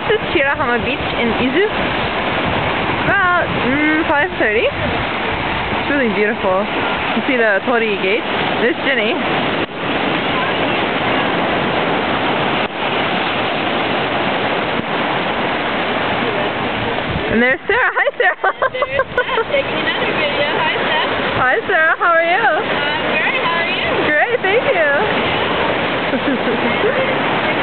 is Shirahama Beach in Izu. About 5:30. It's really beautiful. You see the Torii Gate. There's Jenny. And there's Sarah. Hi, Sarah. There's Steph taking another video. Hi, Steph. Hi, Sarah. How are you? I'm great. How are you? Great, thank you.